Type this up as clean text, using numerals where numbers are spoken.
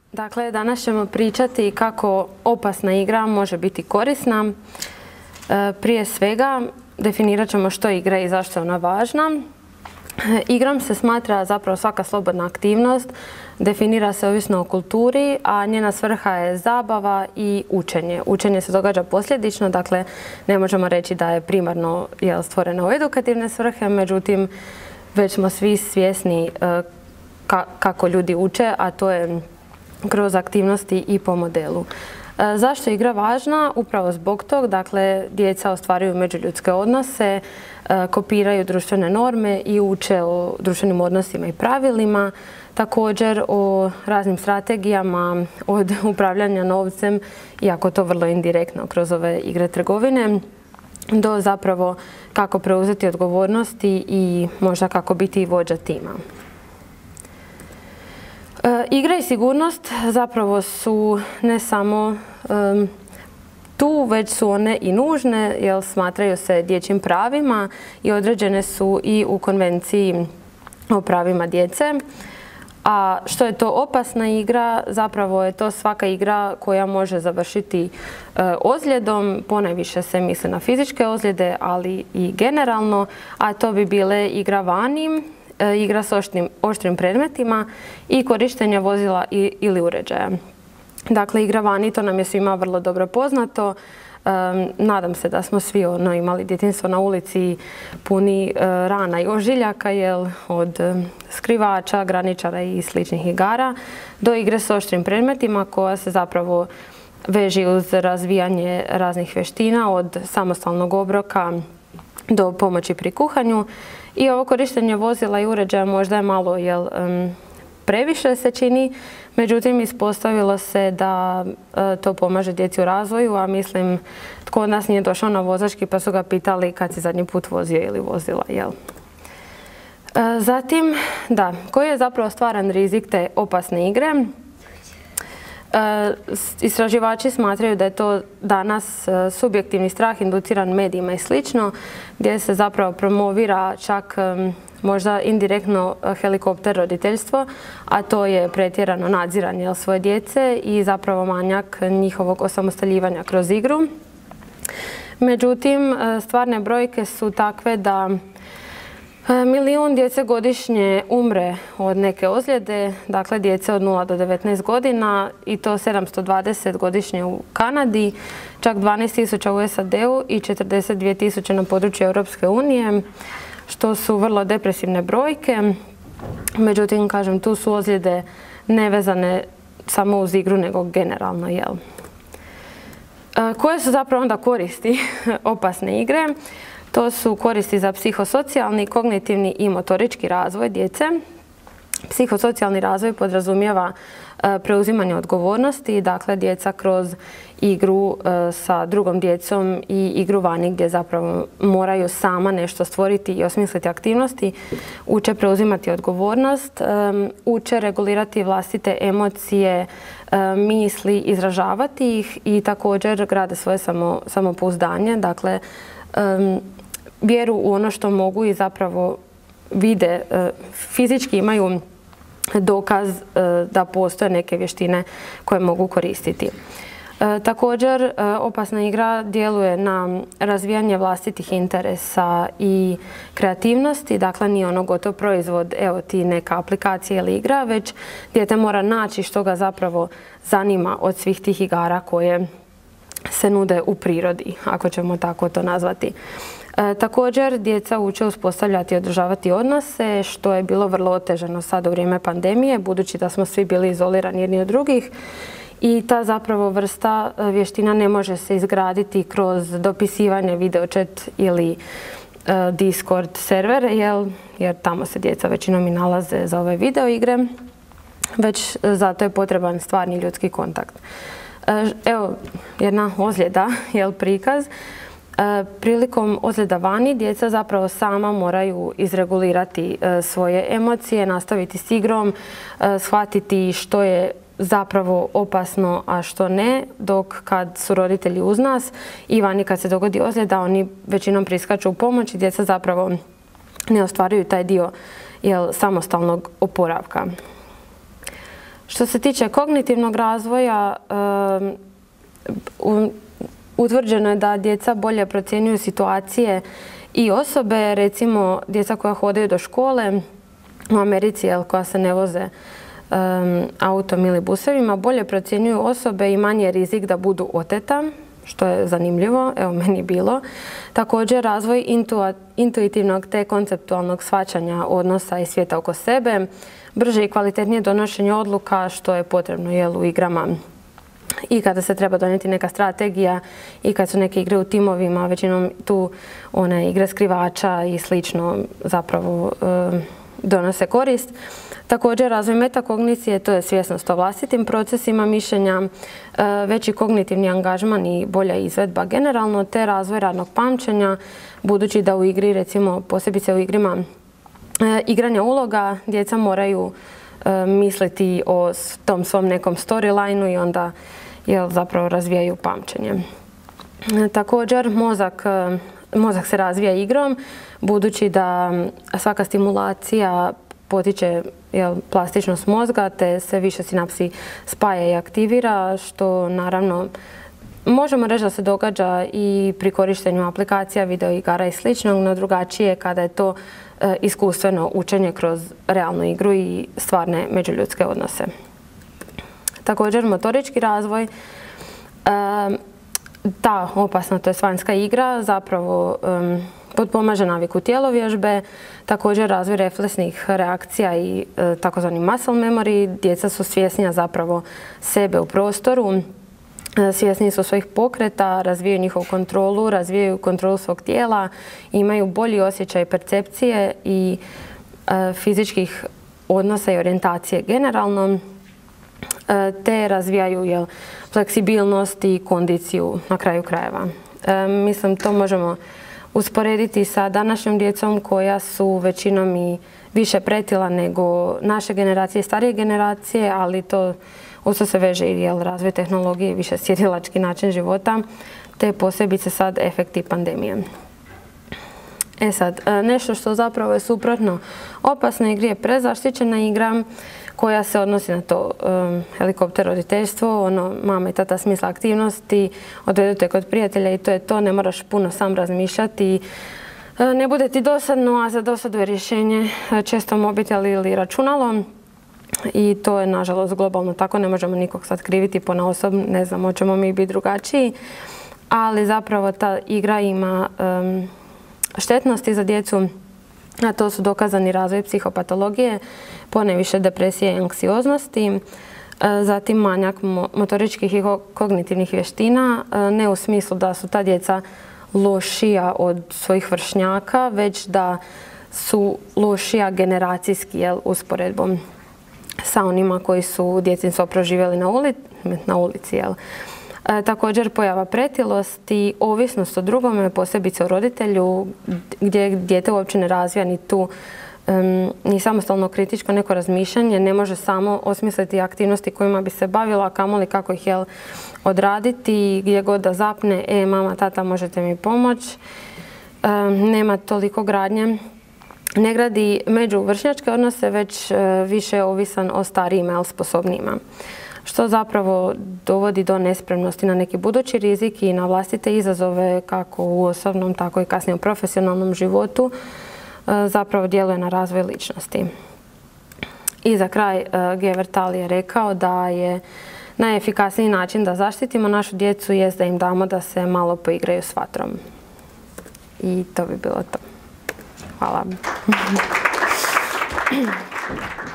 Dakle, danas ćemo pričati kako opasna igra može biti korisna. Prije svega, definirat ćemo što je igra i zašto je ona važna. Igrom se smatra zapravo svaka slobodna aktivnost, definira se ovisno o kulturi, a njena svrha je zabava i učenje. Učenje se događa posljedično, dakle ne možemo reći da je primarno stvoreno u edukativne svrhe, međutim već smo svi svjesni kako ljudi uče, a to je kroz aktivnosti i po modelu. Zašto je igra važna? Upravo zbog tog, dakle, djeca ostvaruju međuljudske odnose, kopiraju društvene norme i uče o društvenim odnosima i pravilima, također o raznim strategijama od upravljanja novcem, iako to vrlo indirektno kroz ove igre trgovine, do zapravo kako preuzeti odgovornosti i možda kako biti vođa tima. Igra i sigurnost zapravo su ne samo tu, već su one i nužne, jer smatraju se dječjim pravima i određene su i u Konvenciji o pravima djece. A što je to opasna igra? Zapravo je to svaka igra koja može završiti ozljedom, ponajviše se misli na fizičke ozljede, ali i generalno, a to bi bile igra vani, igra s oštrim predmetima i korištenje vozila ili uređaja. Dakle, igra vani, to nam je svima vrlo dobro poznato. Nadam se da smo svi imali djetinjstvo na ulici puni rana i ožiljaka, od skrivača, graničara i sličnih igara, do igre s oštrim predmetima koja se zapravo veži uz razvijanje raznih vještina, od samostalnog obroka do pomoći pri kuhanju. I ovo korištenje vozila i uređaja možda je malo previše se čini, međutim ispostavilo se da to pomaže djeci u razvoju, a mislim tko od nas nije došao na vozački pa su ga pitali kad si zadnji put vozio ili vozila, Zatim, koji je zapravo stvaran rizik te opasne igre? Istraživači smatraju da je to danas subjektivni strah induciran medijima i slično, gdje se zapravo promovira čak možda indirektno helikopter roditeljstvo, a to je pretjerano nadziranje svoje djece i zapravo manjak njihovog osamostaljivanja kroz igru. Međutim, stvarne brojke su takve da 1 milijun djece godišnje umre od neke ozljede, dakle djece od 0 do 19 godina i to 720 godišnje u Kanadi, čak 12.000 u SAD-u i 42.000 na području Europske unije, što su vrlo depresivne brojke. Međutim, kažem, tu su ozljede nevezane samo uz igru, nego generalno, Koje su zapravo onda koristi opasne igre? To su koristi za psihosocijalni, kognitivni i motorički razvoj djece. Psihosocijalni razvoj podrazumijeva preuzimanje odgovornosti, dakle djeca kroz igru sa drugom djecom i igru vani gdje zapravo moraju sama nešto stvoriti i osmisliti aktivnosti, uče preuzimati odgovornost, uče regulirati vlastite emocije, misli, izražavati ih i također grade svoje samopouzdanje, dakle vjeru u ono što mogu i zapravo vide, fizički imaju dokaz da postoje neke vještine koje mogu koristiti. Također, opasna igra djeluje na razvijanje vlastitih interesa i kreativnosti, dakle nije ono gotov proizvod, evo ti neka aplikacija ili igra, već dijete mora naći što ga zapravo zanima od svih tih igara koje se nude u prirodi, ako ćemo tako to nazvati. Također, djeca uče uspostavljati i održavati odnose, što je bilo vrlo otežano sad u vrijeme pandemije, budući da smo svi bili izolirani jedni od drugih. I ta zapravo vrsta vještina ne može se izgraditi kroz dopisivanje, videochat ili Discord server, jer tamo se djeca većinom i nalaze za ove video igre, već zato je potreban stvarni ljudski kontakt. Evo jedna ozljeda, prikaz. Prilikom ozljeda vani djeca zapravo sama moraju izregulirati svoje emocije, nastaviti s igrom, shvatiti što je zapravo opasno, a što ne, dok kad su roditelji uz nas i vani kad se dogodi ozljeda, oni većinom priskaču u pomoć i djeca zapravo ne ostvaruju taj dio samostalnog oporavka. Što se tiče kognitivnog razvoja, utvrđeno je da djeca bolje procjenjuju situacije i osobe, recimo djeca koja hodaju do škole u Americi, koja se ne voze autom ili busevima, bolje procjenjuju osobe i manje je rizik da budu oteta, što je zanimljivo, evo meni je bilo. Također razvoj intuitivnog te konceptualnog shvaćanja odnosa i svijeta oko sebe, brže i kvalitetnije donošenje odluka, što je potrebno u igrama. I kada se treba donijeti neka strategija i kad su neke igre u timovima, većinom tu one igre skrivača i slično zapravo donose korist. Također razvoj metakognicije, to je svjesnost o vlastitim procesima mišljenja, veći kognitivni angažman i bolja izvedba generalno, te razvoj radnog pamćenja, budući da u igri, recimo posebice u igrima igranja uloga, djeca moraju misliti o tom svom nekom storylineu i onda zapravo razvijaju pamćenje. Također mozak se razvija igrom, budući da svaka stimulacija potiče plastičnost mozga, te se više sinapsi spaja i aktivira, što naravno možemo reći da se događa i pri korištenju aplikacija, videoigara i sličnog, no drugačije kada je to iskustveno učenje kroz realnu igru i stvarne međuljudske odnose. Također motorički razvoj, ta opasna, to je vanjska igra, zapravo potpomaže naviku tjelovježbe, također razvoj refleksnih reakcija i takozvani muscle memory. Djeca su svjesnija zapravo sebe u prostoru, svjesni su svojih pokreta, razvijaju njihovu kontrolu, razvijaju kontrolu svog tijela, imaju bolji osjećaj percepcije i fizičkih odnosa i orijentacije generalno, te razvijaju fleksibilnost i kondiciju na kraju krajeva. Mislim, to možemo usporediti sa današnjom djecom koja su većinom i više pretila nego naše generacije i starije generacije, ali to usto se veže i razvoj tehnologije i više sjedilački način života, te posebice sad efekti pandemije. Sad, nešto što zapravo je suprotno opasnoj igri je prezaštićena igra koja se odnosi na to helikopter roditeljstvo, mama i tata smisla aktivnosti, odvedu te kod prijatelja i to je to, ne moraš puno sam razmišljati, ne bude ti dosadno, a za dosadu je rješenje često mobitel ili računalo. I to je nažalost globalno tako, ne možemo nikog sad kriviti ponaosob, ne znam, hoćemo mi biti drugačiji, ali zapravo ta igra ima štetnosti za djecu, a to su dokazani razvoj psihopatologije, ponajviše depresije i anksioznosti, zatim manjak motoričkih i kognitivnih vještina, ne u smislu da su ta djeca lošija od svojih vršnjaka, već da su lošija generacijski usporedbom sa onima koji su djetinjstvo proživjeli na ulici. Također pojava pretilosti, ovisnost o drugome, posebice o roditelju, gdje dijete uopće ne razvija ni tu ni samostalno kritičko neko razmišljanje, ne može samo osmisliti aktivnosti kojima bi se bavilo, a kamoli kako ih odraditi, gdje god da zapne, mama, tata, možete mi pomoći. Nema toliko gradnje. Ne gradi međuvršnjačke odnose, već više je ovisan o starijima, sposobnijima. Što zapravo dovodi do nespremnosti na neki budući rizik i na vlastite izazove kako u osobnom, tako i kasnije u profesionalnom životu. Zapravo djeluje na razvoj ličnosti. I za kraj Gevertal je rekao da je najefikasniji način da zaštitimo našu djecu jest da im damo da se malo poigraju s vatrom. I to bi bilo to. Hvala.